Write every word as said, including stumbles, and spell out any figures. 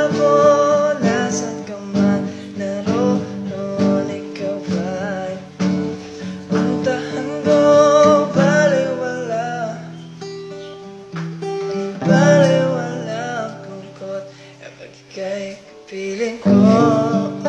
ako, nasan ka man naroon, ikaw ba'y puntahan ko? Baliwala, baliwala kung kot, e pag ika'y kapiling ko.